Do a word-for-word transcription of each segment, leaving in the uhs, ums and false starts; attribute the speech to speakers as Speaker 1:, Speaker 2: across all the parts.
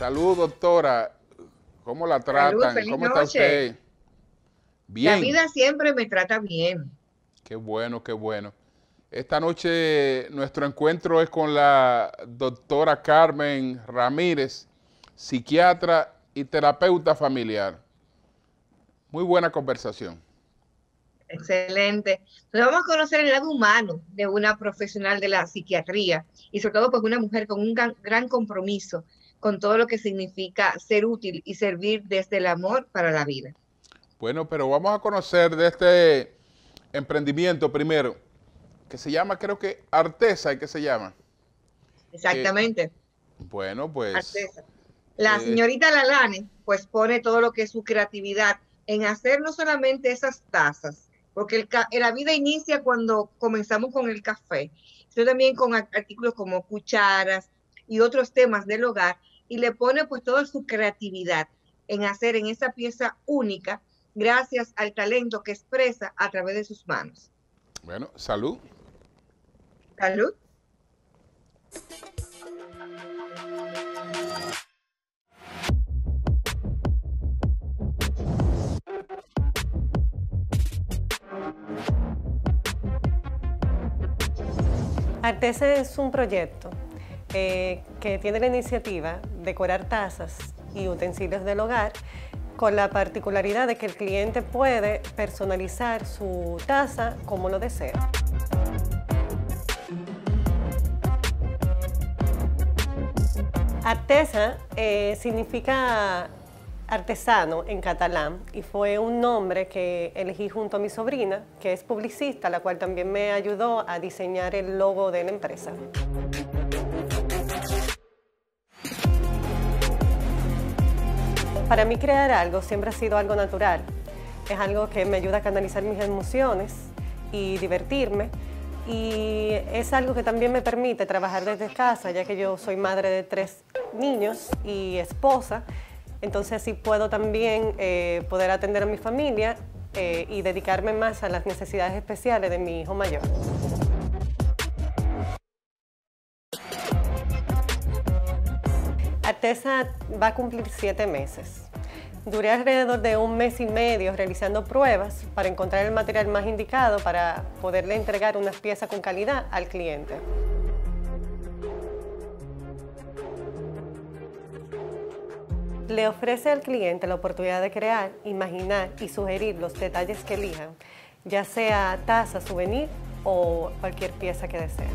Speaker 1: Salud, doctora. ¿Cómo la
Speaker 2: Salud,
Speaker 1: tratan?
Speaker 2: feliz
Speaker 1: ¿Cómo está
Speaker 2: noche.
Speaker 1: usted?
Speaker 2: La
Speaker 1: Bien.
Speaker 2: vida siempre me trata bien.
Speaker 1: Qué bueno, qué bueno. Esta noche nuestro encuentro es con la doctora Carmen Ramírez, psiquiatra y terapeuta familiar. Muy buena conversación.
Speaker 2: Excelente. Entonces vamos a conocer el lado humano de una profesional de la psiquiatría y sobre todo pues una mujer con un gran, gran compromiso con todo lo que significa ser útil y servir desde el amor para la vida.
Speaker 1: Bueno, pero vamos a conocer de este emprendimiento primero, que se llama, creo que Artesa, ¿qué se llama? Que,
Speaker 2: Exactamente.
Speaker 1: bueno, pues,
Speaker 2: Artesa. La
Speaker 1: eh,
Speaker 2: señorita Lalane pues pone todo lo que es su creatividad en hacer no solamente esas tazas, porque el ca- la vida inicia cuando comenzamos con el café, sino también con ar- artículos como cucharas y otros temas del hogar, y le pone pues toda su creatividad en hacer en esa pieza única gracias al talento que expresa a través de sus manos.
Speaker 1: bueno, salud.
Speaker 2: Salud.
Speaker 3: Artese es un proyecto eh, que tiene la iniciativa de decorar tazas y utensilios del hogar con la particularidad de que el cliente puede personalizar su taza como lo desea. Artesa eh, significa artesano en catalán y fue un nombre que elegí junto a mi sobrina, que es publicista, la cual también me ayudó a diseñar el logo de la empresa. Para mí crear algo siempre ha sido algo natural. Es algo que me ayuda a canalizar mis emociones y divertirme. Y es algo que también me permite trabajar desde casa, ya que yo soy madre de tres niños y esposa. Entonces así puedo también eh, poder atender a mi familia eh, y dedicarme más a las necesidades especiales de mi hijo mayor. Artesa va a cumplir siete meses. Duré alrededor de un mes y medio realizando pruebas para encontrar el material más indicado para poderle entregar unas piezas con calidad al cliente. Le ofrece al cliente la oportunidad de crear, imaginar y sugerir los detalles que elijan, ya sea taza, souvenir o cualquier pieza que deseen.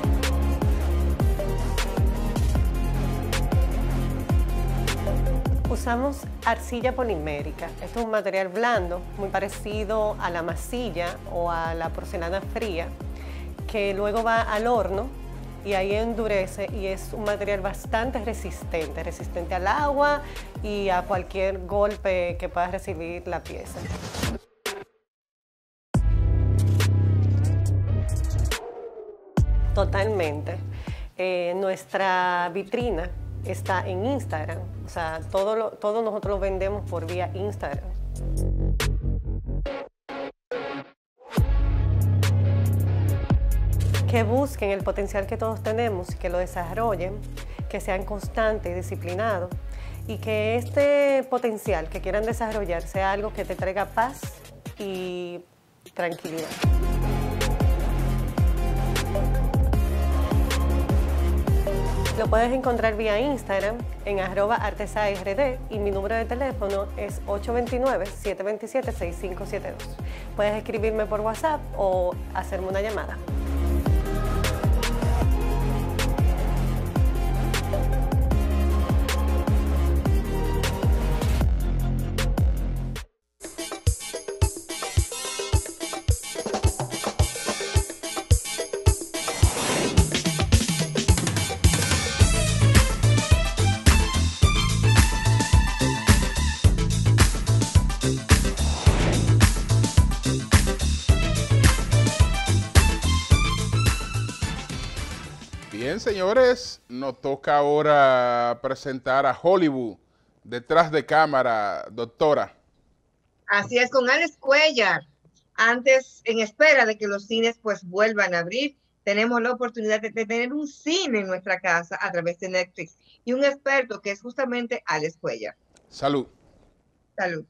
Speaker 3: Usamos arcilla polimérica. Esto es un material blando, muy parecido a la masilla o a la porcelana fría, que luego va al horno y ahí endurece y es un material bastante resistente, resistente al agua y a cualquier golpe que pueda recibir la pieza. Totalmente. Eh, nuestra vitrina está en Instagram, o sea, todo, lo, todo nosotros lo vendemos por vía Instagram. Que busquen el potencial que todos tenemos, que lo desarrollen, que sean constantes y disciplinados y que este potencial que quieran desarrollar sea algo que te traiga paz y tranquilidad. Lo puedes encontrar vía Instagram en arroba artesard y mi número de teléfono es ocho dos nueve, siete dos siete, seis cinco siete dos. Puedes escribirme por WhatsApp o hacerme una llamada.
Speaker 1: Bien, señores, nos toca ahora presentar a Hollywood detrás de cámara, doctora.
Speaker 2: Así es, con Alex Cuellar, antes, en espera de que los cines pues vuelvan a abrir, tenemos la oportunidad de, de tener un cine en nuestra casa a través de Netflix y un experto que es justamente Alex Cuellar.
Speaker 1: Salud.
Speaker 2: Salud.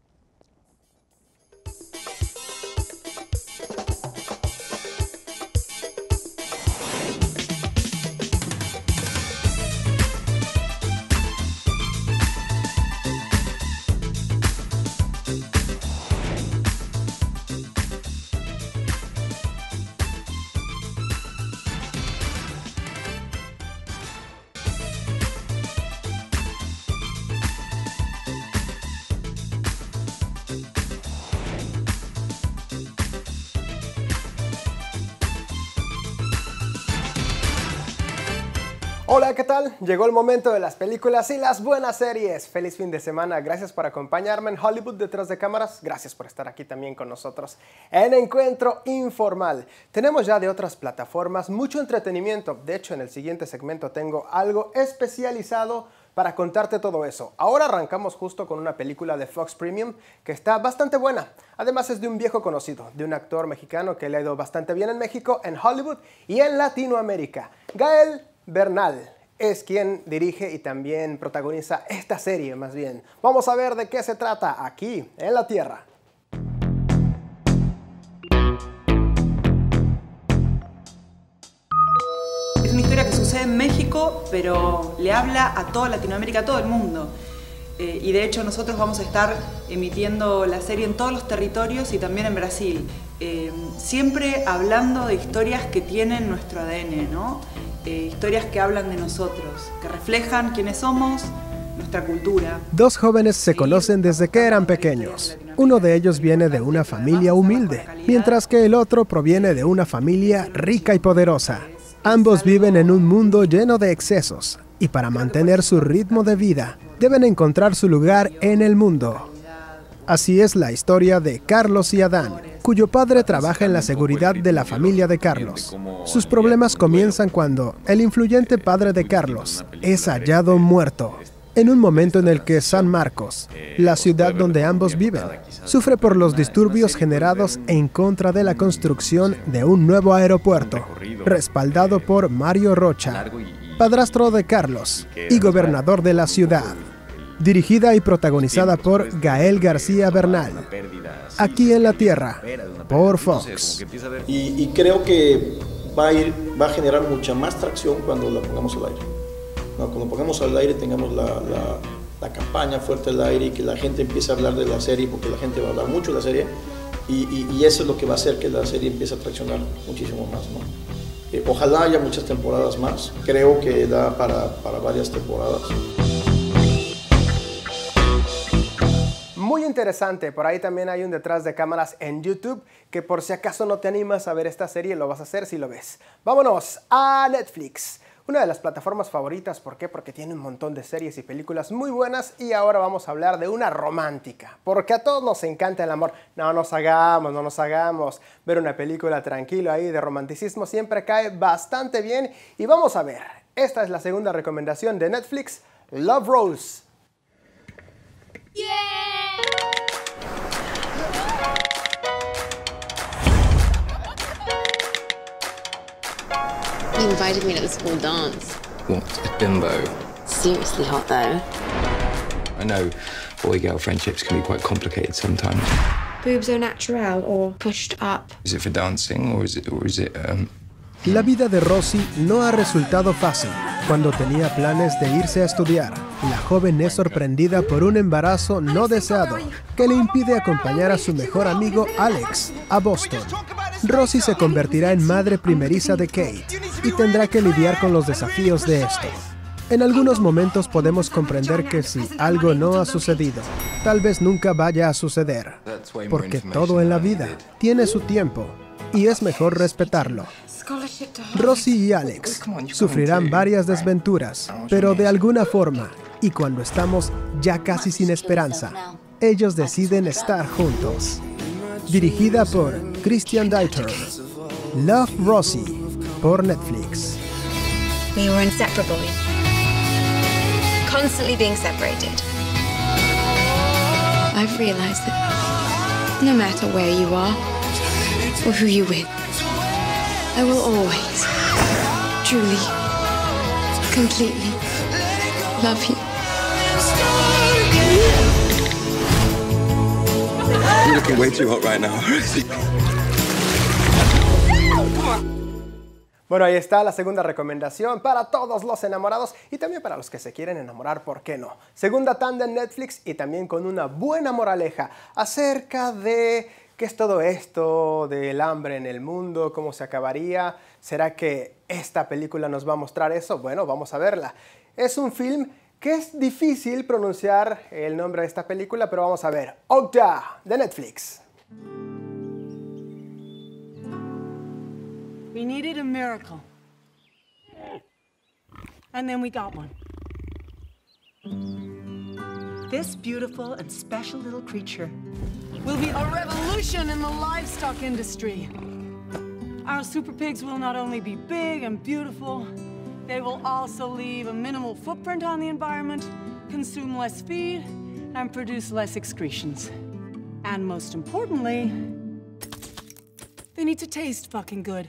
Speaker 4: Hola, ¿qué tal? Llegó el momento de las películas y las buenas series. Feliz fin de semana. Gracias por acompañarme en Hollywood detrás de cámaras. Gracias por estar aquí también con nosotros en Encuentro Informal. Tenemos ya de otras plataformas mucho entretenimiento. De hecho, en el siguiente segmento tengo algo especializado para contarte todo eso. Ahora arrancamos justo con una película de Fox Premium que está bastante buena. Además es de un viejo conocido, de un actor mexicano que le ha ido bastante bien en México, en Hollywood y en Latinoamérica. Gael Bernal es quien dirige y también protagoniza esta serie, más bien. Vamos a ver de qué se trata aquí, en la Tierra.
Speaker 5: Es una historia que sucede en México, pero le habla a toda Latinoamérica, a todo el mundo. Eh, y de hecho nosotros vamos a estar emitiendo la serie en todos los territorios y también en Brasil. Eh, siempre hablando de historias que tienen nuestro A D N, ¿no? Eh, historias que hablan de nosotros, que reflejan quiénes somos, nuestra cultura.
Speaker 4: Dos jóvenes se conocen desde que eran pequeños. Uno de ellos viene de una familia humilde, mientras que el otro proviene de una familia rica y poderosa. Ambos viven en un mundo lleno de excesos, y para mantener su ritmo de vida, deben encontrar su lugar en el mundo. Así es la historia de Carlos y Adán, cuyo padre trabaja en la seguridad de la familia de Carlos. Sus problemas comienzan cuando el influyente padre de Carlos es hallado muerto, en un momento en el que San Marcos, la ciudad donde ambos viven, sufre por los disturbios generados en contra de la construcción de un nuevo aeropuerto, respaldado por Mario Rocha, padrastro de Carlos y gobernador de la ciudad. Dirigida y protagonizada por Gael García Bernal, aquí en la Tierra, por Fox.
Speaker 6: Y, y creo que va a, ir, va a generar mucha más tracción cuando la pongamos al aire. No, cuando pongamos al aire tengamos la, la, la campaña fuerte al aire y que la gente empiece a hablar de la serie, porque la gente va a hablar mucho de la serie, y, y, y eso es lo que va a hacer que la serie empiece a traccionar muchísimo más, ¿no? Eh, ojalá haya muchas temporadas más, creo que da para, para varias temporadas.
Speaker 4: Muy interesante, por ahí también hay un detrás de cámaras en YouTube, que por si acaso no te animas a ver esta serie, lo vas a hacer si lo ves. Vámonos a Netflix, una de las plataformas favoritas. ¿Por qué? Porque tiene un montón de series y películas muy buenas, y ahora vamos a hablar de una romántica, porque a todos nos encanta el amor. No nos hagamos, no nos hagamos. Ver una película tranquilo ahí de romanticismo siempre cae bastante bien, y vamos a ver. Esta es la segunda recomendación de Netflix, Love Rose.
Speaker 7: Yeah!
Speaker 8: You invited me to the school dance.
Speaker 9: What, a bimbo?
Speaker 8: Seriously hot, though.
Speaker 9: I know boy-girl friendships can be quite complicated sometimes.
Speaker 7: Boobs are natural or pushed up.
Speaker 9: Is it for dancing or is it, or is it um...
Speaker 4: La vida de Rosy no ha resultado fácil. Cuando tenía planes de irse a estudiar, la joven es sorprendida por un embarazo no deseado que le impide acompañar a su mejor amigo Alex a Boston. Rosy se convertirá en madre primeriza de Kate y tendrá que lidiar con los desafíos de esto. En algunos momentos podemos comprender que si algo no ha sucedido, tal vez nunca vaya a suceder, porque todo en la vida tiene su tiempo y es mejor respetarlo. Rosy y Alex sufrirán varias desventuras, pero de alguna forma, y cuando estamos ya casi sin esperanza, ellos deciden estar juntos. Dirigida por Christian Dieter, Love Rosy, por Netflix.
Speaker 7: We were inseparable. Constantly being separated. I've realized that no matter where you are or who you're with, I will always, truly, completely love you.
Speaker 9: You're looking way too hot right now.
Speaker 4: Bueno, ahí está la segunda recomendación para todos los enamorados y también para los que se quieren enamorar, ¿por qué no? Segunda tanda en Netflix y también con una buena moraleja acerca de qué es todo esto del hambre en el mundo, cómo se acabaría. ¿Será que esta película nos va a mostrar eso? Bueno, vamos a verla. Es un film que es difícil pronunciar el nombre de esta película, pero vamos a ver. Okja, de Netflix.
Speaker 10: We needed a miracle. And then we got one. This beautiful and special little creature will be a revolution in the livestock industry. Our super pigs will not only be big and beautiful, they will also leave a minimal footprint on the environment, consume less feed, and produce less excretions. And most importantly, they need to taste fucking good.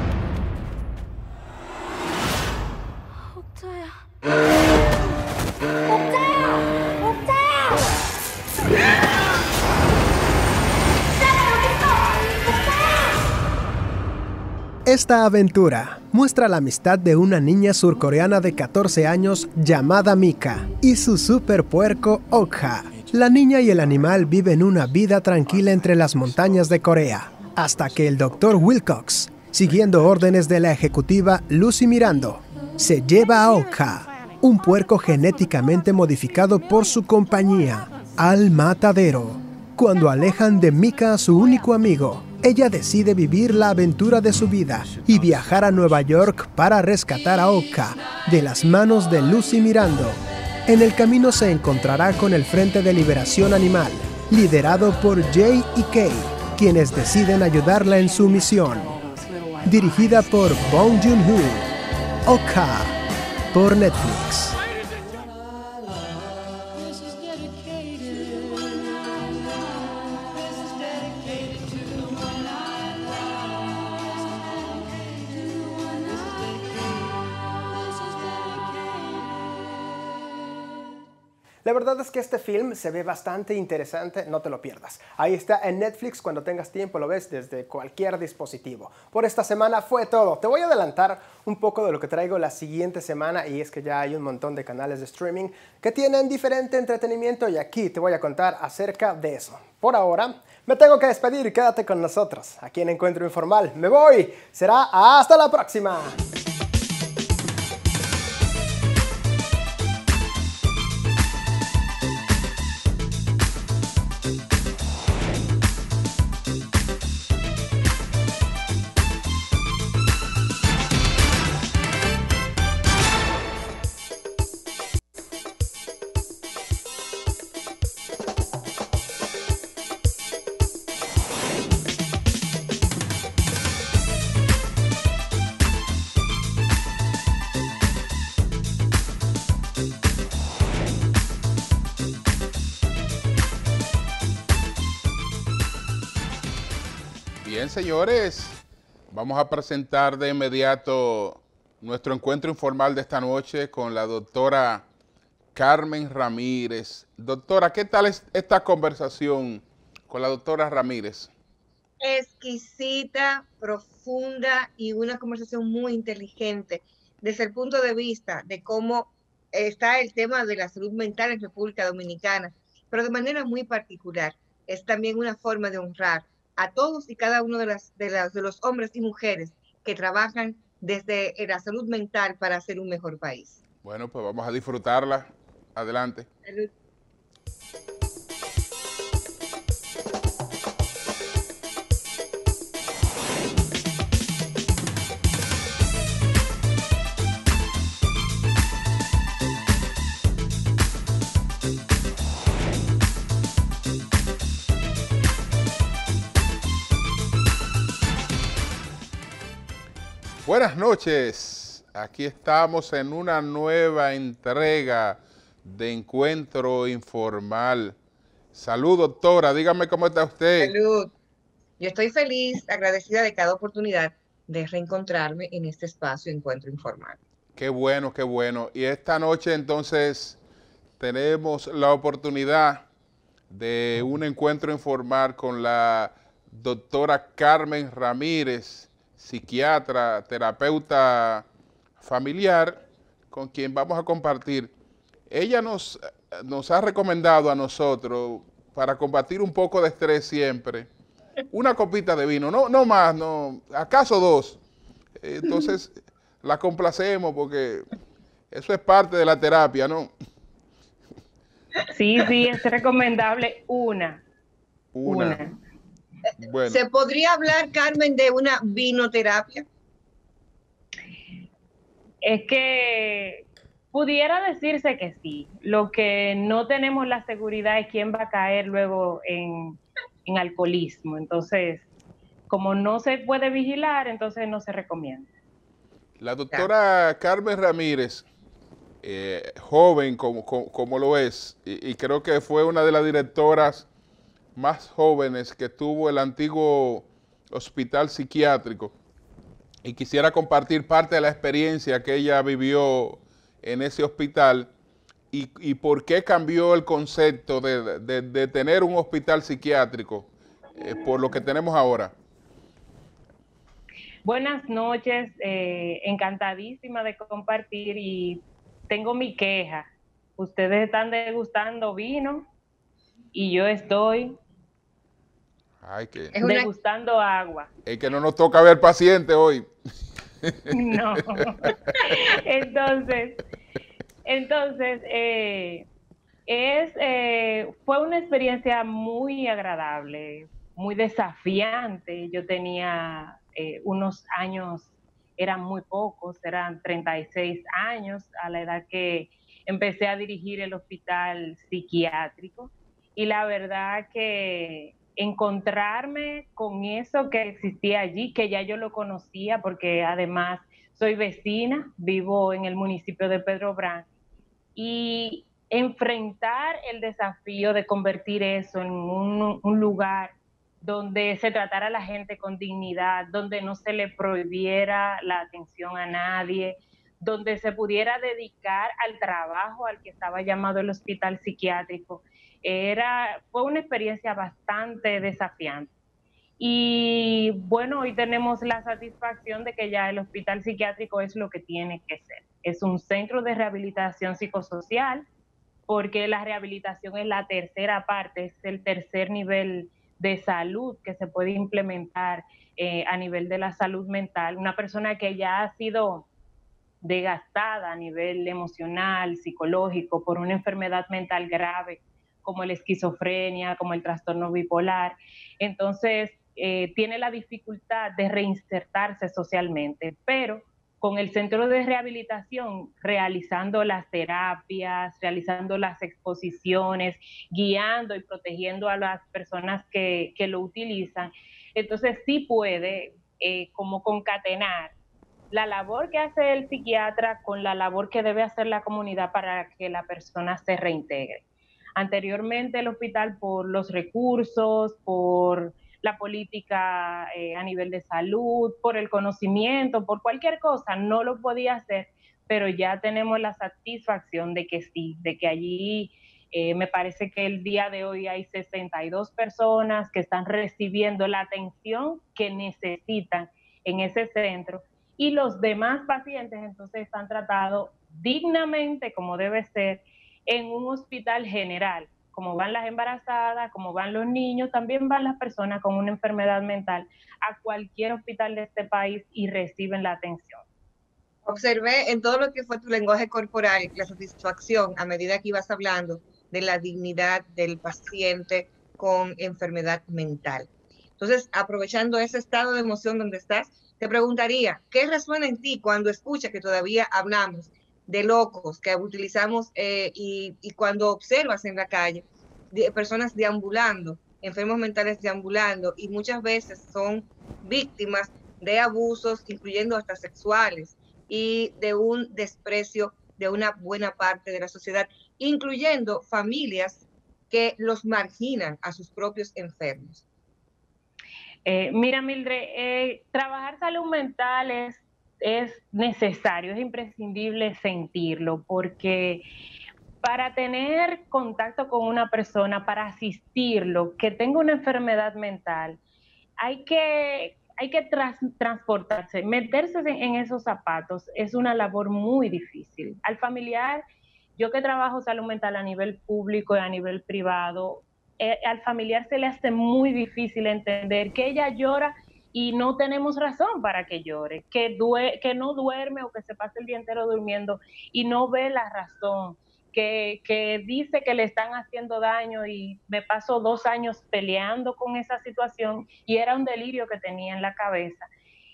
Speaker 4: Esta aventura muestra la amistad de una niña surcoreana de catorce años llamada Mika y su super puerco Okja. La niña y el animal viven una vida tranquila entre las montañas de Corea, hasta que el doctor Wilcox, siguiendo órdenes de la ejecutiva Lucy Mirando, se lleva a Okja, un puerco genéticamente modificado por su compañía, al matadero. Cuando alejan de Mika a su único amigo, ella decide vivir la aventura de su vida y viajar a Nueva York para rescatar a Okja de las manos de Lucy Mirando. En el camino se encontrará con el Frente de Liberación Animal, liderado por Jay y Kay, quienes deciden ayudarla en su misión. Dirigida por Bong Joon-ho, Okja, por Netflix. La verdad es que este film se ve bastante interesante, no te lo pierdas. Ahí está en Netflix, cuando tengas tiempo lo ves desde cualquier dispositivo. Por esta semana fue todo. Te voy a adelantar un poco de lo que traigo la siguiente semana y es que ya hay un montón de canales de streaming que tienen diferente entretenimiento y aquí te voy a contar acerca de eso. Por ahora, me tengo que despedir y quédate con nosotros. Aquí en Encuentro Informal. Me voy. Será hasta la próxima.
Speaker 1: Bien, señores, vamos a presentar de inmediato nuestro encuentro informal de esta noche con la doctora Carmen Ramírez. Doctora, ¿qué tal es esta conversación con la doctora Ramírez?
Speaker 2: Exquisita, profunda y una conversación muy inteligente desde el punto de vista de cómo está el tema de la salud mental en República Dominicana, pero de manera muy particular. Es también una forma de honrar a todos y cada uno de, las, de, las, de los hombres y mujeres que trabajan desde la salud mental para hacer un mejor país.
Speaker 1: Bueno, pues vamos a disfrutarla. Adelante.
Speaker 2: Salud.
Speaker 1: Buenas noches, aquí estamos en una nueva entrega de Encuentro Informal. Salud, doctora, dígame cómo está usted.
Speaker 2: Salud. Yo estoy feliz, agradecida de cada oportunidad de reencontrarme en este espacio Encuentro Informal.
Speaker 1: Qué bueno, qué bueno. Y esta noche entonces tenemos la oportunidad de un encuentro informal con la doctora Carmen Ramírez, psiquiatra, terapeuta familiar, con quien vamos a compartir. Ella nos, nos ha recomendado a nosotros, para combatir un poco de estrés siempre, una copita de vino, no, no más, no, acaso dos. Entonces la complacemos porque eso es parte de la terapia, ¿no?
Speaker 11: Sí, sí, es recomendable una.
Speaker 1: Una.
Speaker 11: una.
Speaker 1: Bueno.
Speaker 2: ¿Se podría hablar, Carmen, de una vinoterapia?
Speaker 11: Es que pudiera decirse que sí. Lo que no tenemos la seguridad es quién va a caer luego en, en alcoholismo. Entonces, como no se puede vigilar, entonces no se recomienda.
Speaker 1: La doctora Carmen Ramírez, eh, joven como, como, como lo es, y, y creo que fue una de las directoras más jóvenes que tuvo el antiguo hospital psiquiátrico, y quisiera compartir parte de la experiencia que ella vivió en ese hospital y, y por qué cambió el concepto de, de, de tener un hospital psiquiátrico eh, por lo que tenemos ahora.
Speaker 11: Buenas noches, eh, encantadísima de compartir y tengo mi queja. Ustedes están degustando vino y yo estoy
Speaker 1: Ay, que...
Speaker 11: degustando agua.
Speaker 1: Es que no nos toca ver paciente hoy.
Speaker 11: No. Entonces, entonces eh, es, eh, fue una experiencia muy agradable, muy desafiante. Yo tenía eh, unos años, eran muy pocos, eran treinta y seis años a la edad que empecé a dirigir el hospital psiquiátrico, y la verdad que encontrarme con eso que existía allí, que ya yo lo conocía porque además soy vecina, vivo en el municipio de Pedro Brán, y enfrentar el desafío de convertir eso en un, un lugar donde se tratara a la gente con dignidad, donde no se le prohibiera la atención a nadie, donde se pudiera dedicar al trabajo al que estaba llamado el hospital psiquiátrico. Era, fue una experiencia bastante desafiante. Y bueno, hoy tenemos la satisfacción de que ya el hospital psiquiátrico es lo que tiene que ser. Es un centro de rehabilitación psicosocial, porque la rehabilitación es la tercera parte, es el tercer nivel de salud que se puede implementar eh, a nivel de la salud mental. Una persona que ya ha sido desgastada a nivel emocional, psicológico, por una enfermedad mental grave, como la esquizofrenia, como el trastorno bipolar, entonces eh, tiene la dificultad de reinsertarse socialmente, pero con el centro de rehabilitación, realizando las terapias, realizando las exposiciones, guiando y protegiendo a las personas que, que lo utilizan, entonces sí puede eh, como concatenar la labor que hace el psiquiatra con la labor que debe hacer la comunidad para que la persona se reintegre. Anteriormente el hospital, por los recursos, por la política eh, a nivel de salud, por el conocimiento, por cualquier cosa, no lo podía hacer, pero ya tenemos la satisfacción de que sí, de que allí eh, me parece que el día de hoy hay sesenta y dos personas que están recibiendo la atención que necesitan en ese centro, y los demás pacientes entonces están tratados dignamente, como debe ser, en un hospital general. Como van las embarazadas, como van los niños, también van las personas con una enfermedad mental a cualquier hospital de este país y reciben la atención.
Speaker 2: Observé en todo lo que fue tu lenguaje corporal la satisfacción a medida que ibas hablando de la dignidad del paciente con enfermedad mental. Entonces, aprovechando ese estado de emoción donde estás, te preguntaría, ¿qué resuena en ti cuando escuchas que todavía hablamos de locos que utilizamos eh, y, y cuando observas en la calle de personas deambulando, enfermos mentales deambulando, y muchas veces son víctimas de abusos, incluyendo hasta sexuales, y de un desprecio de una buena parte de la sociedad, incluyendo familias que los marginan a sus propios enfermos?
Speaker 11: Eh, mira, Mildred, eh, trabajar salud mental es, es necesario, es imprescindible sentirlo, porque para tener contacto con una persona, para asistirlo, que tenga una enfermedad mental, hay que, hay que tras, transportarse, meterse en, en esos zapatos es una labor muy difícil. Al familiar, yo que trabajo salud mental a nivel público y a nivel privado, eh, al familiar se le hace muy difícil entender que ella llora y no tenemos razón para que llore, que, due que no duerme o que se pase el día entero durmiendo y no ve la razón. Que, que dice que le están haciendo daño y me paso dos años peleando con esa situación y era un delirio que tenía en la cabeza.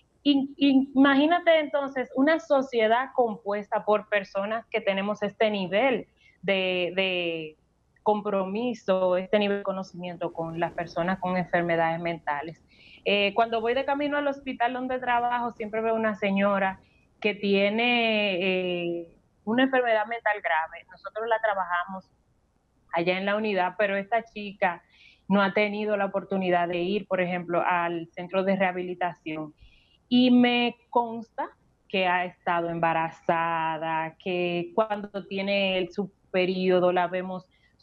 Speaker 11: Y, imagínate entonces una sociedad compuesta por personas que tenemos este nivel de, de compromiso, este nivel de conocimiento con las personas con enfermedades mentales. Eh, cuando voy de camino al hospital donde trabajo, siempre veo una señora que tiene eh, una enfermedad mental grave. Nosotros la trabajamos allá en la unidad, pero esta chica no ha tenido la oportunidad de ir, por ejemplo, al centro de rehabilitación. Y me consta que ha estado embarazada, que cuando tiene el, su periodo la vemos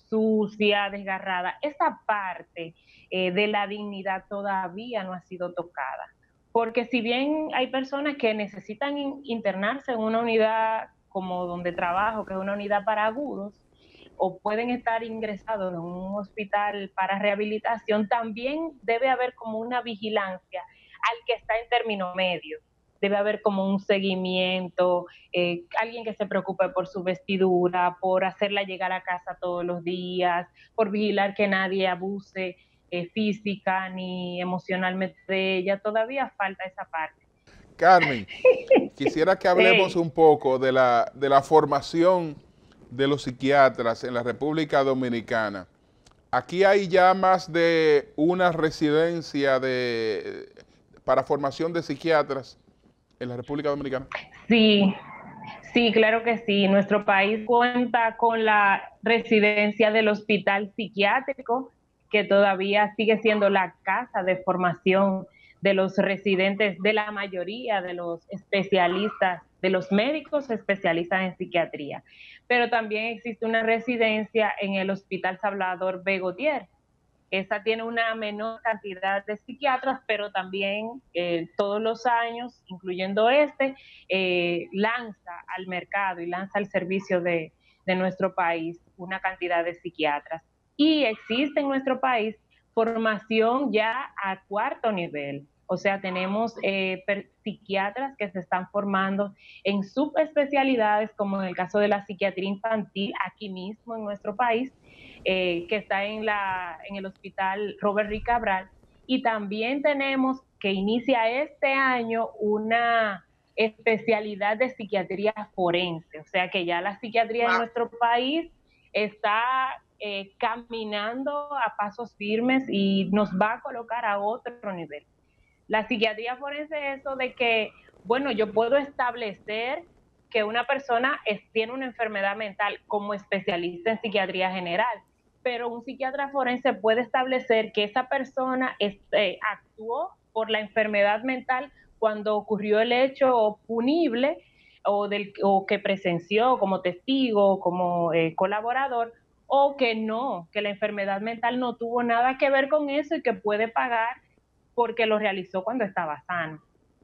Speaker 11: sucia, desgarrada. Esa parte eh, de la dignidad todavía no ha sido tocada. Porque si bien hay personas que necesitan in, internarse en una unidad como donde trabajo, que es una unidad para agudos, o pueden estar ingresados en un hospital para rehabilitación, también debe haber como una vigilancia al que está en término medio. Debe haber como un seguimiento, eh, alguien que se preocupe por su vestidura, por hacerla llegar a casa todos los días, por vigilar que nadie abuse eh, física ni emocionalmente de ella. Todavía falta esa parte.
Speaker 1: Carmen, quisiera que hablemos
Speaker 11: Sí.
Speaker 1: un poco de la, de la formación de los psiquiatras en la República Dominicana. Aquí hay ya más de una residencia de, para formación de psiquiatras en la República Dominicana.
Speaker 11: Sí, sí, claro que sí. Nuestro país cuenta con la residencia del Hospital Psiquiátrico, que todavía sigue siendo la casa de formación de los residentes, de la mayoría de los especialistas, de los médicos especialistas en psiquiatría. Pero también existe una residencia en el Hospital Salvador B. Gautier. Esa tiene una menor cantidad de psiquiatras, pero también eh, todos los años, incluyendo este, eh, lanza al mercado y lanza al servicio de, de nuestro país una cantidad de psiquiatras. Y existe en nuestro país formación ya a cuarto nivel. O sea, tenemos eh, psiquiatras que se están formando en subespecialidades, como en el caso de la psiquiatría infantil, aquí mismo en nuestro país, eh, que está en, la, en el hospital Robert Rick Cabral. Y también tenemos que inicia este año una especialidad de psiquiatría forense. O sea, que ya la psiquiatría en nuestro país está eh, caminando a pasos firmes y nos va a colocar a otro nivel. La psiquiatría forense es eso de que, bueno, yo puedo establecer que una persona es, tiene una enfermedad mental como especialista en psiquiatría general, pero un psiquiatra forense puede establecer que esa persona este, actuó por la enfermedad mental cuando ocurrió el hecho punible o, del, o que presenció como testigo, como eh, colaborador, o que no, que la enfermedad mental no tuvo nada que ver con eso y que puede pagar porque lo realizó cuando estaba sano.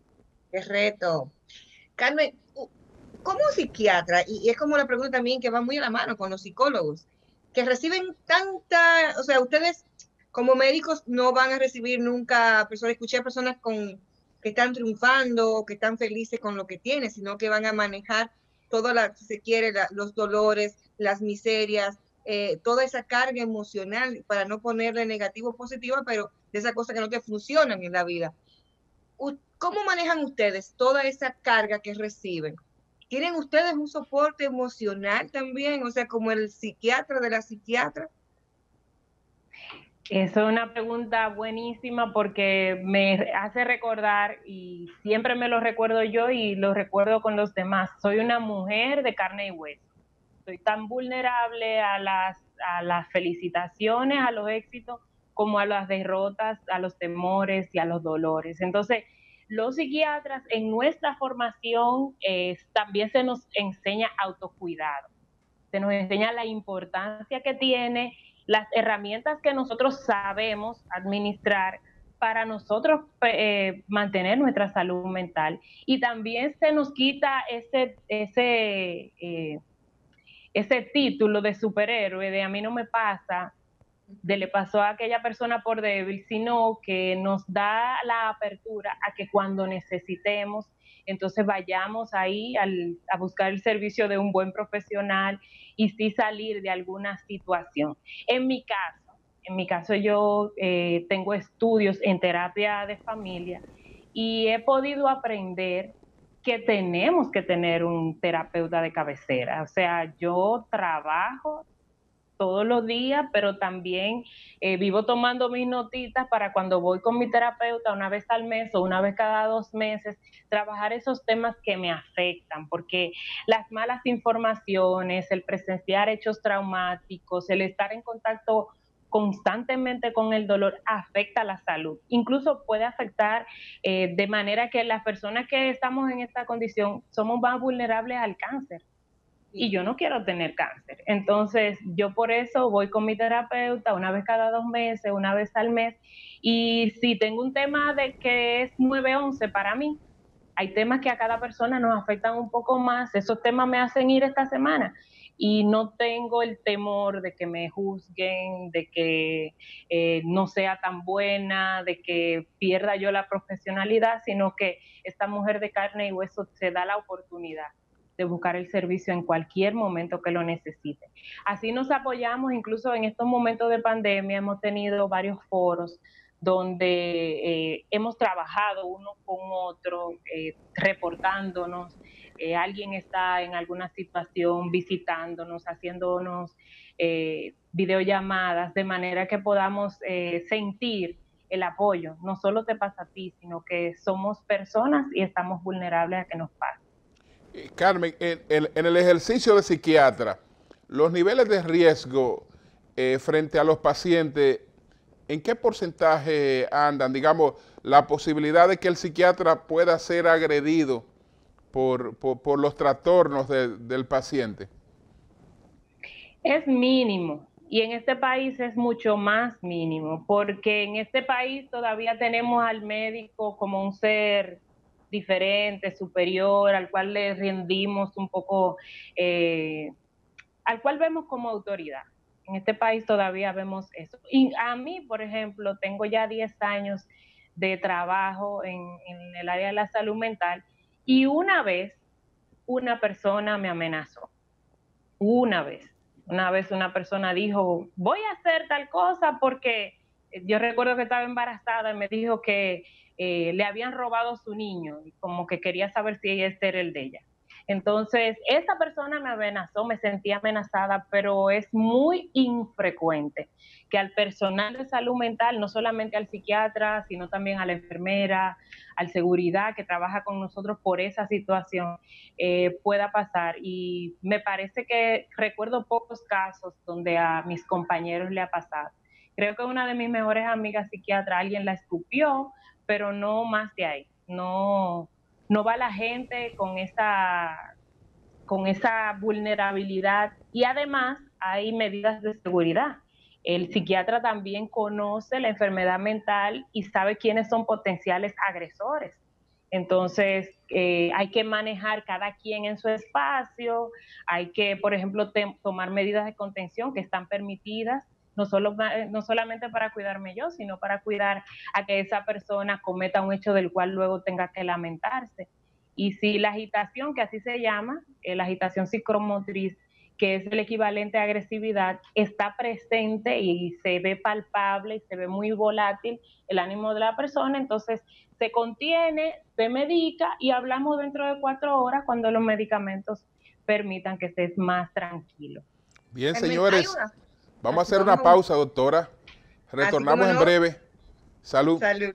Speaker 2: Qué reto. Carmen, como psiquiatra, y es como la pregunta también que va muy a la mano con los psicólogos, que reciben tanta, o sea, ustedes como médicos no van a recibir nunca personas, escuché a personas con, que están triunfando, que están felices con lo que tienen, sino que van a manejar todo, la, si se quiere, la, los dolores, las miserias, eh, toda esa carga emocional, para no ponerle negativo o positivo, pero de esas cosas que no te funcionan en la vida. ¿Cómo manejan ustedes toda esa carga que reciben? ¿Tienen ustedes un soporte emocional también? O sea, como el psiquiatra de la psiquiatra.
Speaker 11: Eso es una pregunta buenísima porque me hace recordar, y siempre me lo recuerdo yo y lo recuerdo con los demás, soy una mujer de carne y hueso. Soy tan vulnerable a las, a las felicitaciones, a los éxitos, como a las derrotas, a los temores y a los dolores. Entonces, los psiquiatras en nuestra formación eh, también se nos enseña autocuidado, se nos enseña la importancia que tiene, las herramientas que nosotros sabemos administrar para nosotros eh, mantener nuestra salud mental. Y también se nos quita ese, ese, eh, ese título de superhéroe, de a mí no me pasa, de le pasó a aquella persona por débil, sino que nos da la apertura a que cuando necesitemos, entonces vayamos ahí al, a buscar el servicio de un buen profesional y sí salir de alguna situación. En mi caso, en mi caso yo eh, tengo estudios en terapia de familia y he podido aprender que tenemos que tener un terapeuta de cabecera. O sea, yo trabajo todos los días, pero también eh, vivo tomando mis notitas para cuando voy con mi terapeuta una vez al mes o una vez cada dos meses, trabajar esos temas que me afectan, porque las malas informaciones, el presenciar hechos traumáticos, el estar en contacto constantemente con el dolor afecta la salud. Incluso puede afectar eh, de manera que las personas que estamos en esta condición somos más vulnerables al cáncer. Y yo no quiero tener cáncer. Entonces, yo por eso voy con mi terapeuta una vez cada dos meses, una vez al mes. Y si tengo un tema de que es nueve once para mí, hay temas que a cada persona nos afectan un poco más. Esos temas me hacen ir esta semana. Y no tengo el temor de que me juzguen, de que eh, no sea tan buena, de que pierda yo la profesionalidad, sino que esta mujer de carne y hueso se da la oportunidad de buscar el servicio en cualquier momento que lo necesite. Así nos apoyamos, incluso en estos momentos de pandemia hemos tenido varios foros donde eh, hemos trabajado uno con otro, eh, reportándonos, eh, alguien está en alguna situación visitándonos, haciéndonos eh, videollamadas, de manera que podamos eh, sentir el apoyo. No solo te pasa a ti, sino que somos personas y estamos vulnerables a que nos pase.
Speaker 1: Carmen, en, en, en el ejercicio de psiquiatra, los niveles de riesgo eh, frente a los pacientes, ¿en qué porcentaje andan? Digamos, la posibilidad de que el psiquiatra pueda ser agredido por, por, por los trastornos de, del paciente.
Speaker 11: Es mínimo, y en este país es mucho más mínimo, porque en este país todavía tenemos al médico como un ser diferente, superior, al cual le rendimos un poco, eh, al cual vemos como autoridad. En este país todavía vemos eso. Y a mí, por ejemplo, tengo ya diez años de trabajo en, en el área de la salud mental y una vez una persona me amenazó. Una vez. Una vez una persona dijo, voy a hacer tal cosa porque yo recuerdo que estaba embarazada y me dijo que Eh, le habían robado su niño y como que quería saber si este era el de ella. Entonces, esa persona me amenazó, me sentía amenazada, pero es muy infrecuente que al personal de salud mental, no solamente al psiquiatra, sino también a la enfermera, al seguridad que trabaja con nosotros por esa situación, eh, pueda pasar. Y me parece que recuerdo pocos casos donde a mis compañeros le ha pasado. Creo que una de mis mejores amigas psiquiatras, alguien la escupió, pero no más de ahí. No, no va la gente con esa, con esa vulnerabilidad. Y además hay medidas de seguridad. El psiquiatra también conoce la enfermedad mental y sabe quiénes son potenciales agresores. Entonces, eh, hay que manejar cada quien en su espacio. Hay que, por ejemplo, te, tomar medidas de contención que están permitidas. No, solo, no solamente para cuidarme yo, sino para cuidar a que esa persona cometa un hecho del cual luego tenga que lamentarse. Y si la agitación, que así se llama, eh, la agitación psicomotriz, que es el equivalente a agresividad, está presente y se ve palpable y se ve muy volátil el ánimo de la persona, entonces se contiene, se medica y hablamos dentro de cuatro horas cuando los medicamentos permitan que estés más tranquilo.
Speaker 1: Bien, señores. Vamos a hacer una pausa, doctora. Retornamos en breve. Salud.
Speaker 2: Salud.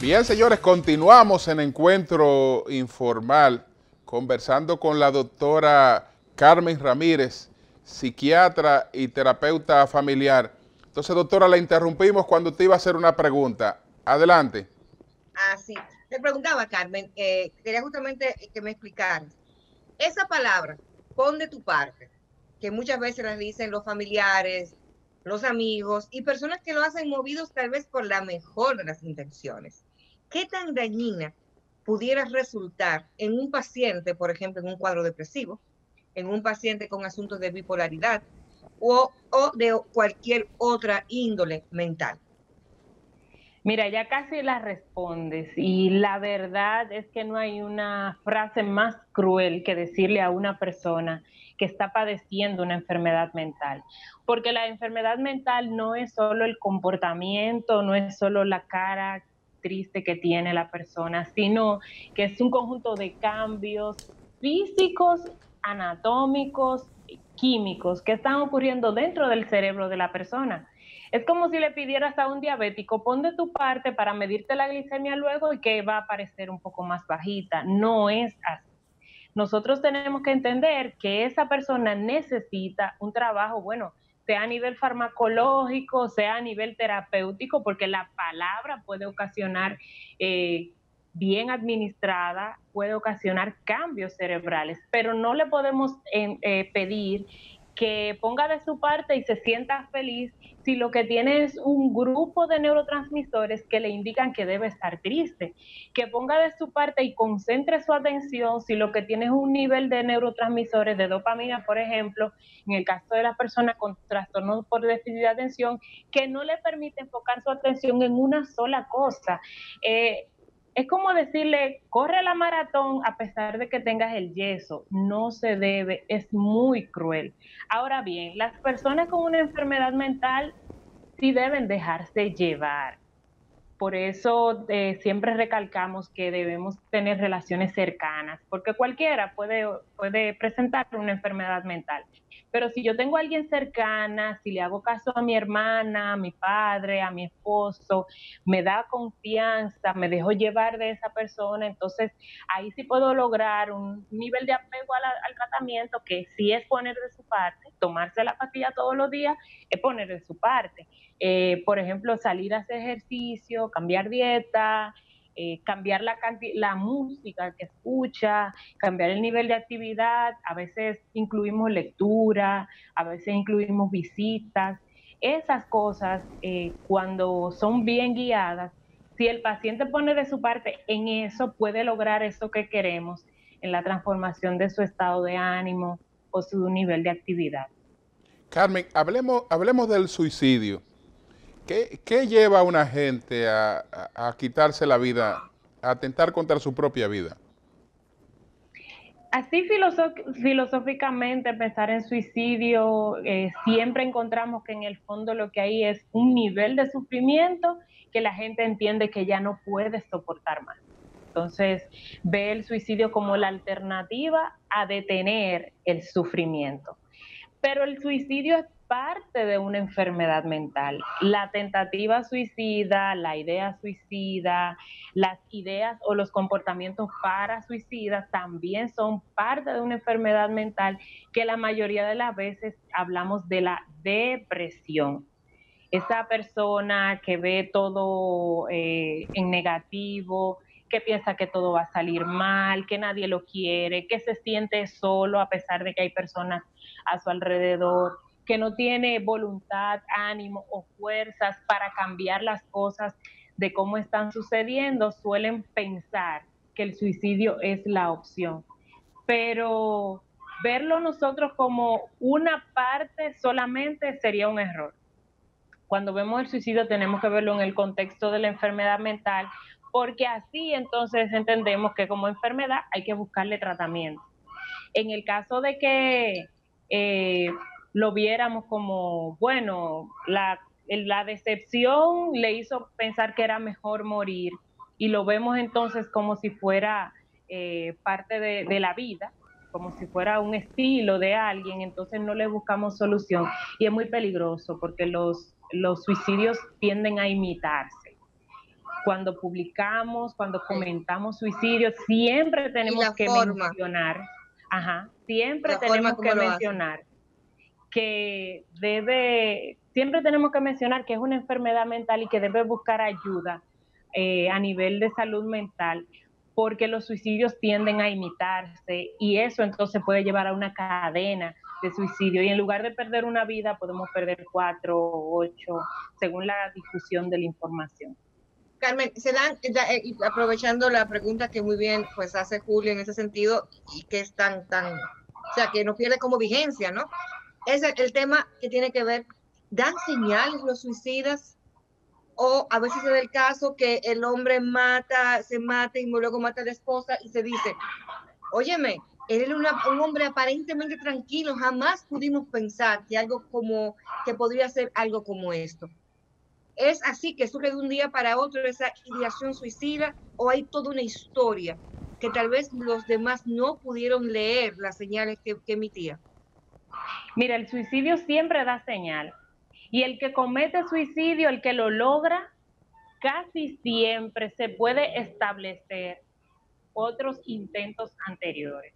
Speaker 1: Bien, señores, continuamos en Encuentro Informal, conversando con la doctora Carmen Ramírez, psiquiatra y terapeuta familiar. Entonces, doctora, la interrumpimos cuando te iba a hacer una pregunta. Adelante.
Speaker 2: Ah, sí. Te preguntaba, Carmen, eh, quería justamente que me explicaras. Esa palabra, pon de tu parte, que muchas veces las dicen los familiares, los amigos y personas que lo hacen movidos tal vez por la mejor de las intenciones. ¿Qué tan dañina pudiera resultar en un paciente, por ejemplo, en un cuadro depresivo, en un paciente con asuntos de bipolaridad o, o de cualquier otra índole mental?
Speaker 11: Mira, ya casi la respondes y la verdad es que no hay una frase más cruel que decirle a una persona que está padeciendo una enfermedad mental, porque la enfermedad mental no es solo el comportamiento, no es solo la cara triste que tiene la persona, sino que es un conjunto de cambios físicos, anatómicos, químicos que están ocurriendo dentro del cerebro de la persona. Es como si le pidieras a un diabético, pon de tu parte para medirte la glicemia luego y que va a aparecer un poco más bajita. No es así. Nosotros tenemos que entender que esa persona necesita un trabajo, bueno, sea a nivel farmacológico, sea a nivel terapéutico, porque la palabra puede ocasionar, eh, bien administrada, puede ocasionar cambios cerebrales, pero no le podemos eh, eh, pedir que ponga de su parte y se sienta feliz si lo que tiene es un grupo de neurotransmisores que le indican que debe estar triste, que ponga de su parte y concentre su atención si lo que tiene es un nivel de neurotransmisores de dopamina, por ejemplo, en el caso de las personas con trastornos por déficit de atención, que no le permite enfocar su atención en una sola cosa. Eh, Es como decirle, corre la maratón a pesar de que tengas el yeso. No se debe, es muy cruel. Ahora bien, las personas con una enfermedad mental sí deben dejarse llevar. Por eso eh, siempre recalcamos que debemos tener relaciones cercanas, porque cualquiera puede, puede presentar una enfermedad mental. Pero si yo tengo a alguien cercana, si le hago caso a mi hermana, a mi padre, a mi esposo, me da confianza, me dejo llevar de esa persona, entonces ahí sí puedo lograr un nivel de apego al, al tratamiento que sí es poner de su parte. Tomarse la pastilla todos los días es poner de su parte. Eh, por ejemplo, salir a hacer ejercicio, cambiar dieta, eh, cambiar la, la música que escucha, cambiar el nivel de actividad, a veces incluimos lectura, a veces incluimos visitas. Esas cosas, eh, cuando son bien guiadas, si el paciente pone de su parte en eso, puede lograr eso que queremos en la transformación de su estado de ánimo o su nivel de actividad.
Speaker 1: Carmen, hablemos, hablemos del suicidio. ¿Qué, qué lleva a una gente a, a, a quitarse la vida, a atentar contra su propia vida?
Speaker 11: Así filosóficamente pensar en suicidio, eh, siempre encontramos que en el fondo lo que hay es un nivel de sufrimiento que la gente entiende que ya no puede soportar más. Entonces ve el suicidio como la alternativa a detener el sufrimiento. Pero el suicidio es parte de una enfermedad mental. La tentativa suicida, la idea suicida, las ideas o los comportamientos para suicidas también son parte de una enfermedad mental que la mayoría de las veces hablamos de la depresión. Esa persona que ve todo eh, en negativo, que piensa que todo va a salir mal, que nadie lo quiere, que se siente solo a pesar de que hay personas a su alrededor, que no tiene voluntad, ánimo o fuerzas para cambiar las cosas de cómo están sucediendo, suelen pensar que el suicidio es la opción. Pero verlo nosotros como una parte solamente sería un error. Cuando vemos el suicidio tenemos que verlo en el contexto de la enfermedad mental, porque así entonces entendemos que como enfermedad hay que buscarle tratamiento. En el caso de que eh, lo viéramos como, bueno, la, la decepción le hizo pensar que era mejor morir, y lo vemos entonces como si fuera eh, parte de, de la vida, como si fuera un estilo de alguien, entonces no le buscamos solución, y es muy peligroso porque los, los suicidios tienden a imitarse. cuando publicamos, cuando comentamos suicidios, siempre tenemos que
Speaker 2: forma.
Speaker 11: mencionar, ajá, siempre
Speaker 2: La
Speaker 11: tenemos
Speaker 2: forma
Speaker 11: que
Speaker 2: como lo
Speaker 11: mencionar que debe, siempre tenemos que mencionar que es una enfermedad mental y que debe buscar ayuda eh, a nivel de salud mental, porque los suicidios tienden a imitarse y eso entonces puede llevar a una cadena de suicidio y en lugar de perder una vida podemos perder cuatro o ocho según la difusión de la información.
Speaker 2: Carmen, se dan, eh, aprovechando la pregunta que muy bien pues hace Julio en ese sentido y que es tan, tan, o sea, que no pierde como vigencia, ¿no? Es el, el tema que tiene que ver, ¿dan señales los suicidas? O a veces es el caso que el hombre mata, se mata y luego mata a la esposa y se dice, óyeme, él era una, un hombre aparentemente tranquilo, jamás pudimos pensar que algo como, que podría ser algo como esto. ¿Es así que surge de un día para otro esa ideación suicida o hay toda una historia que tal vez los demás no pudieron leer las señales que, que emitía?
Speaker 11: Mira, el suicidio siempre da señal y el que comete suicidio, el que lo logra, casi siempre se puede establecer otros intentos anteriores.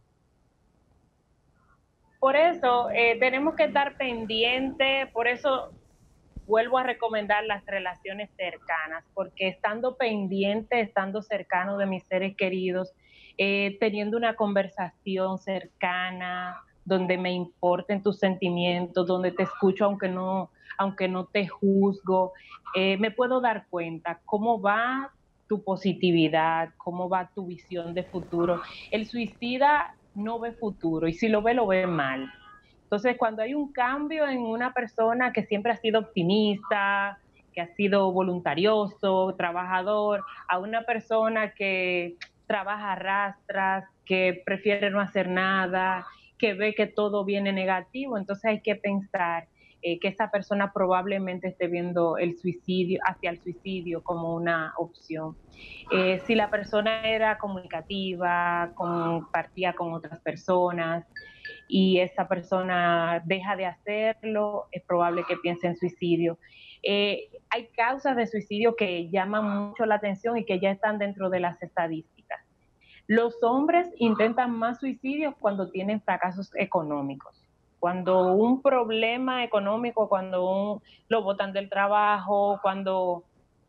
Speaker 11: Por eso eh, tenemos que estar pendientes, por eso vuelvo a recomendar las relaciones cercanas, porque estando pendiente, estando cercano de mis seres queridos, eh, teniendo una conversación cercana, donde me importen tus sentimientos, donde te escucho aunque no, aunque no te juzgo, eh, me puedo dar cuenta cómo va tu positividad, cómo va tu visión de futuro. El suicida no ve futuro y si lo ve, lo ve mal. Entonces, cuando hay un cambio en una persona que siempre ha sido optimista, que ha sido voluntarioso, trabajador, a una persona que trabaja a rastras, que prefiere no hacer nada, que ve que todo viene negativo, entonces hay que pensar eh, que esa persona probablemente esté viendo el suicidio, hacia el suicidio como una opción. Eh, si la persona era comunicativa, compartía con otras personas, y esa persona deja de hacerlo, es probable que piense en suicidio. Eh, hay causas de suicidio que llaman mucho la atención y que ya están dentro de las estadísticas. Los hombres intentan más suicidios cuando tienen fracasos económicos. Cuando un problema económico, cuando un, lo botan del trabajo, cuando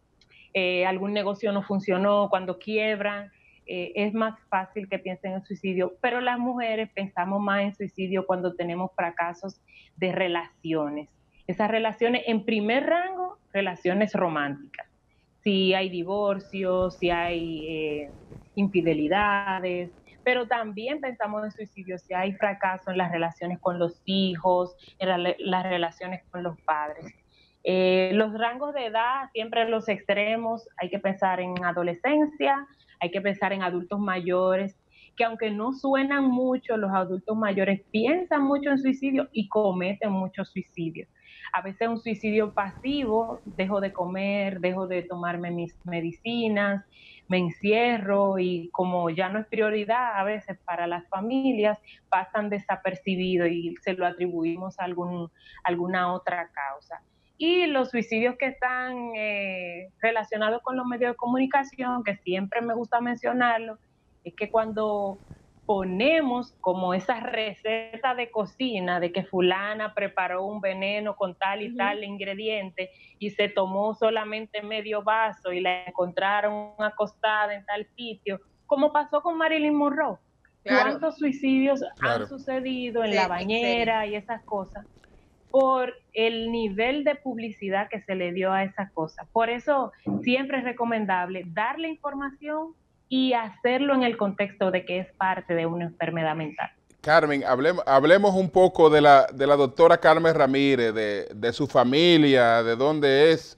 Speaker 11: eh, algún negocio no funcionó, cuando quiebran, Eh, es más fácil que piensen en suicidio, pero las mujeres pensamos más en suicidio cuando tenemos fracasos de relaciones. Esas relaciones, en primer rango, relaciones románticas. Si hay divorcios, si hay eh, infidelidades, pero también pensamos en suicidio si hay fracaso en las relaciones con los hijos, en la, las relaciones con los padres. Eh, los rangos de edad, siempre los extremos, hay que pensar en adolescencia, hay que pensar en adultos mayores, que aunque no suenan mucho, los adultos mayores piensan mucho en suicidio y cometen muchos suicidios. A veces un suicidio pasivo, dejo de comer, dejo de tomarme mis medicinas, me encierro y como ya no es prioridad a veces para las familias, pasan desapercibidos y se lo atribuimos a algún, alguna otra causa. Y los suicidios que están eh, relacionados con los medios de comunicación, que siempre me gusta mencionarlo, es que cuando ponemos como esa receta de cocina de que fulana preparó un veneno con tal y uh-huh. tal ingrediente y se tomó solamente medio vaso y la encontraron acostada en tal sitio, como pasó con Marilyn Monroe. Claro. ¿Cuántos suicidios claro. han sucedido en sí, la bañera sí. y esas cosas? Por el nivel de publicidad que se le dio a esa cosa. Por eso siempre es recomendable darle información y hacerlo en el contexto de que es parte de una enfermedad mental.
Speaker 1: Carmen, hablemos, hablemos un poco de la, de la doctora Carmen Ramírez, de, de su familia, de dónde es.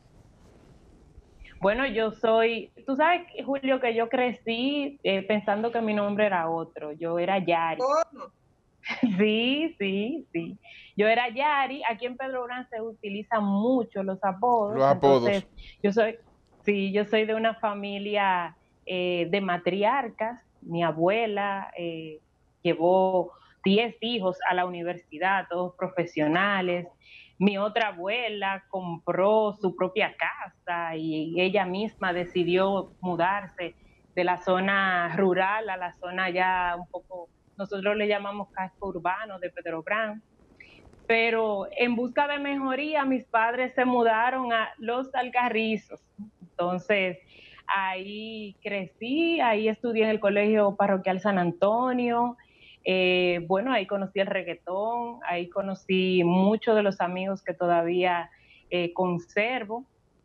Speaker 11: Bueno, yo soy, tú sabes, Julio, que yo crecí eh, pensando que mi nombre era otro, yo era Yari.
Speaker 2: ¿Cómo?
Speaker 11: Sí, sí, sí. Yo era Yari, aquí en Pedro Brán se utilizan mucho los apodos.
Speaker 1: Los apodos.
Speaker 11: Entonces, yo soy, sí, yo soy de una familia eh, de matriarcas. Mi abuela eh, llevó diez hijos a la universidad, todos profesionales. Mi otra abuela compró su propia casa y ella misma decidió mudarse de la zona rural a la zona ya un poco, nosotros le llamamos casco urbano de Pedro Brán. Pero en busca de mejoría, mis padres se mudaron a Los Alcarrizos. Entonces, ahí crecí, ahí estudié en el Colegio Parroquial San Antonio. Eh, bueno, ahí conocí el reggaetón, ahí conocí muchos de los amigos que todavía eh, conservo.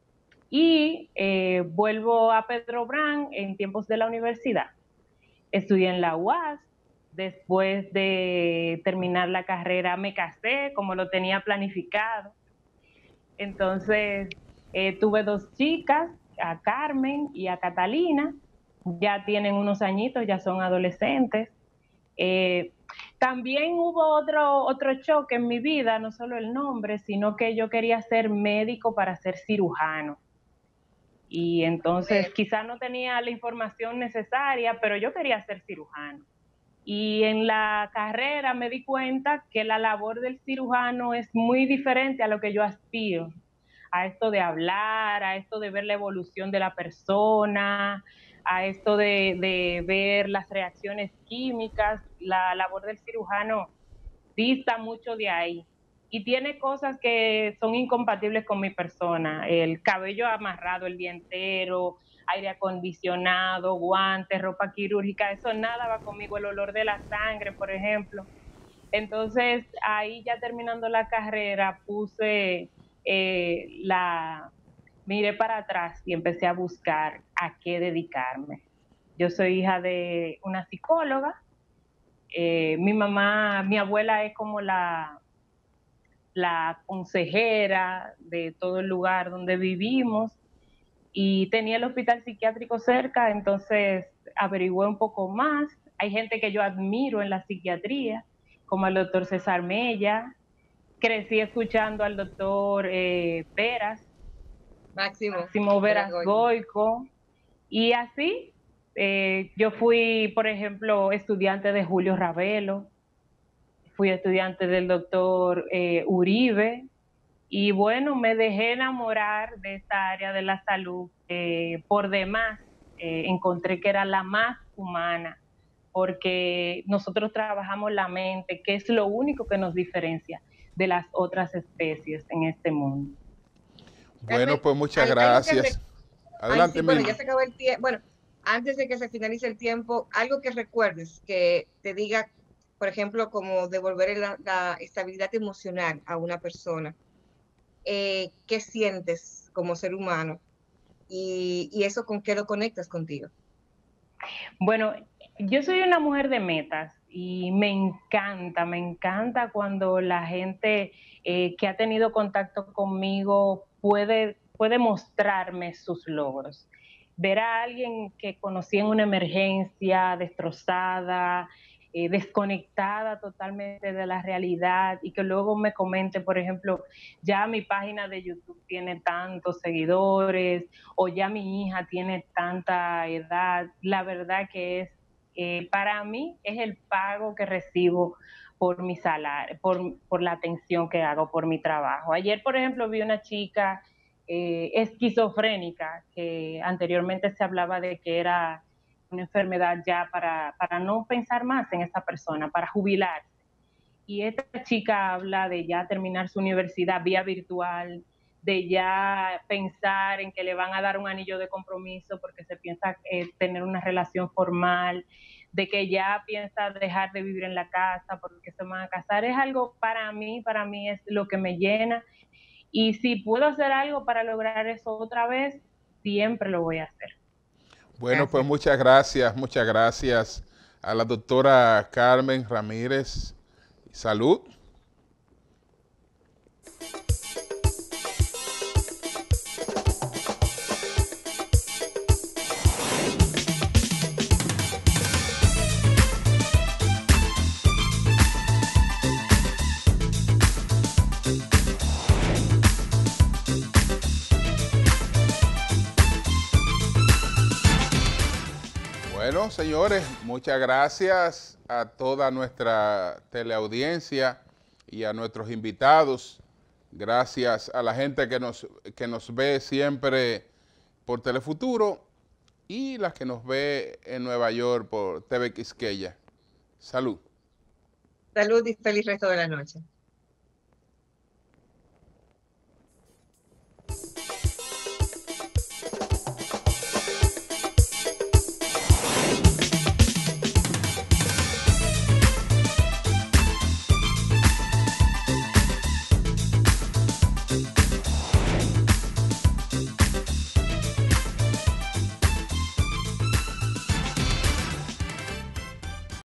Speaker 11: Y eh, vuelvo a Pedro Brán en tiempos de la universidad. Estudié en la U A S. Después de terminar la carrera me casé, como lo tenía planificado. Entonces eh, tuve dos chicas, a Carmen y a Catalina. Ya tienen unos añitos, ya son adolescentes. Eh, también hubo otro, otro choque en mi vida, no solo el nombre, sino que yo quería ser médico para ser cirujano. Y entonces quizás no tenía la información necesaria, pero yo quería ser cirujano. Y en la carrera me di cuenta que la labor del cirujano es muy diferente a lo que yo aspiro, a esto de hablar, a esto de ver la evolución de la persona, a esto de, de ver las reacciones químicas. La labor del cirujano dista mucho de ahí y tiene cosas que son incompatibles con mi persona, el cabello amarrado el día entero, aire acondicionado, guantes, ropa quirúrgica, eso nada va conmigo, el olor de la sangre, por ejemplo. Entonces, ahí ya terminando la carrera, puse eh, la, miré para atrás y empecé a buscar a qué dedicarme. Yo soy hija de una psicóloga, eh, mi mamá, mi abuela es como la, la consejera de todo el lugar donde vivimos, y tenía el hospital psiquiátrico cerca, entonces averigüé un poco más. Hay gente que yo admiro en la psiquiatría, como el doctor César Mella. Crecí escuchando al doctor eh, Veras,
Speaker 2: Máximo,
Speaker 11: Máximo Veras Goico. Y así, eh, yo fui, por ejemplo, estudiante de Julio Ravelo, fui estudiante del doctor eh, Uribe, y bueno, me dejé enamorar de esta área de la salud. Eh, por demás, eh, encontré que era la más humana, porque nosotros trabajamos la mente, que es lo único que nos diferencia de las otras especies en este mundo.
Speaker 1: Bueno, pues muchas gracias. Adelante,
Speaker 2: Ay, sí, bueno, ya se acabó el tiempo. Bueno, antes de que se finalice el tiempo, algo que recuerdes, que te diga, por ejemplo, como devolver la, la estabilidad emocional a una persona. Eh, qué sientes como ser humano y, y eso con qué lo conectas contigo.
Speaker 11: Bueno, yo soy una mujer de metas y me encanta, me encanta cuando la gente eh, que ha tenido contacto conmigo puede, puede mostrarme sus logros. Ver a alguien que conocí en una emergencia, destrozada, Eh, desconectada totalmente de la realidad, y que luego me comente, por ejemplo, ya mi página de YouTube tiene tantos seguidores, o ya mi hija tiene tanta edad. La verdad que es, eh, para mí, es el pago que recibo por mi salario, por, por la atención que hago por mi trabajo. Ayer, por ejemplo, vi una chica eh, esquizofrénica, que anteriormente se hablaba de que era una enfermedad ya para, para no pensar más en esa persona, para jubilarse. Y esta chica habla de ya terminar su universidad vía virtual, de ya pensar en que le van a dar un anillo de compromiso porque se piensa eh, tener una relación formal, de que ya piensa dejar de vivir en la casa porque se van a casar. Es algo para mí, para mí es lo que me llena. Y si puedo hacer algo para lograr eso otra vez, siempre lo voy a hacer.
Speaker 1: Bueno, pues muchas gracias, muchas gracias a la doctora Carmen Ramírez. Salud. Bueno, señores, muchas gracias a toda nuestra teleaudiencia y a nuestros invitados Gracias a la gente que nos, que nos ve siempre por Telefuturo y la que nos ve en Nueva York por T V Quisqueya. Salud.
Speaker 2: Salud y feliz resto de la noche.